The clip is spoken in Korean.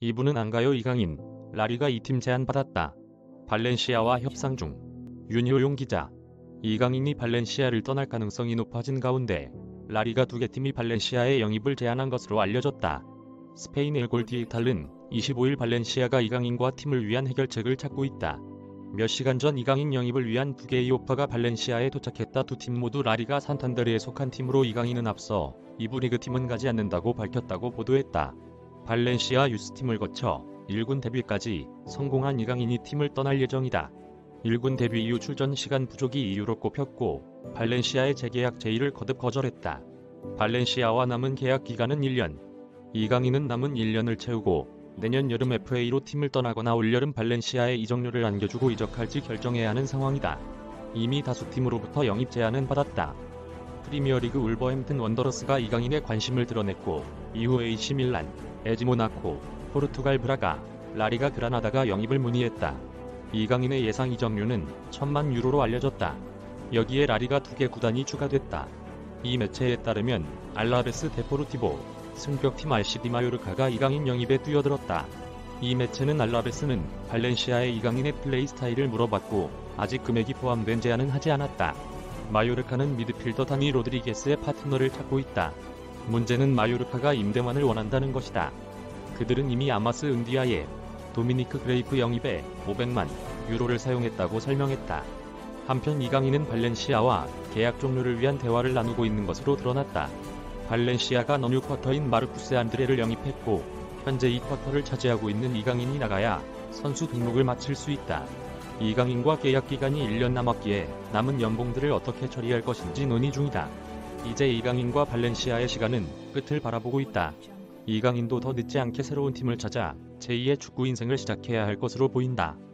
2부는 안 가요 이강인, 라리가 이 팀 제안받았다. 발렌시아와 협상 중. 윤효용 기자. 이강인이 발렌시아를 떠날 가능성이 높아진 가운데 라리가 두 개 팀이 발렌시아에 영입을 제안한 것으로 알려졌다. 스페인 엘 골디에탈은 25일 발렌시아가 이강인과 팀을 위한 해결책을 찾고 있다. 몇 시간 전 이강인 영입을 위한 두 개의 오퍼가 발렌시아에 도착했다. 두 팀 모두 라리가 산탄데르에 속한 팀으로 이강인은 앞서 2부 리그팀은 가지 않는다고 밝혔다고 보도했다. 발렌시아 유스팀을 거쳐 1군 데뷔까지 성공한 이강인이 팀을 떠날 예정이다. 1군 데뷔 이후 출전 시간 부족이 이유로 꼽혔고 발렌시아의 재계약 제의를 거듭 거절했다. 발렌시아와 남은 계약 기간은 1년. 이강인은 남은 1년을 채우고 내년 여름 FA로 팀을 떠나거나 올여름 발렌시아에 이적료를 안겨주고 이적할지 결정해야 하는 상황이다. 이미 다수 팀으로부터 영입 제안은 받았다. 프리미어리그 울버햄튼 원더러스가 이강인의 관심을 드러냈고 이후 AC 밀란, 에지 모나코, 포르투갈 브라가, 라리가 그라나다가 영입을 문의했다. 이강인의 예상 이적료는 1000만 유로로 알려졌다. 여기에 라리가 두 개 구단이 추가됐다. 이 매체에 따르면 알라베스 데포르티보, 승격팀 RCD 마요르카가 이강인 영입에 뛰어들었다. 이 매체는 알라베스는 발렌시아의 이강인의 플레이 스타일을 물어봤고 아직 금액이 포함된 제안은 하지 않았다. 마요르카는 미드필더 다니 로드리게스의 파트너를 찾고 있다. 문제는 마요르카가 임대만을 원한다는 것이다. 그들은 이미 아마스 은디아에 도미니크 그레이프 영입에 500만 유로를 사용했다고 설명했다. 한편 이강인은 발렌시아와 계약 종료를 위한 대화를 나누고 있는 것으로 드러났다. 발렌시아가 너뉴 쿼터인 마르쿠스 안드레를 영입했고 현재 이 쿼터를 차지하고 있는 이강인이 나가야 선수 등록을 마칠 수 있다. 이강인과 계약 기간이 1년 남았기에 남은 연봉들을 어떻게 처리할 것인지 논의 중이다. 이제 이강인과 발렌시아의 시간은 끝을 바라보고 있다. 이강인도 더 늦지 않게 새로운 팀을 찾아 제2의 축구 인생을 시작해야 할 것으로 보인다.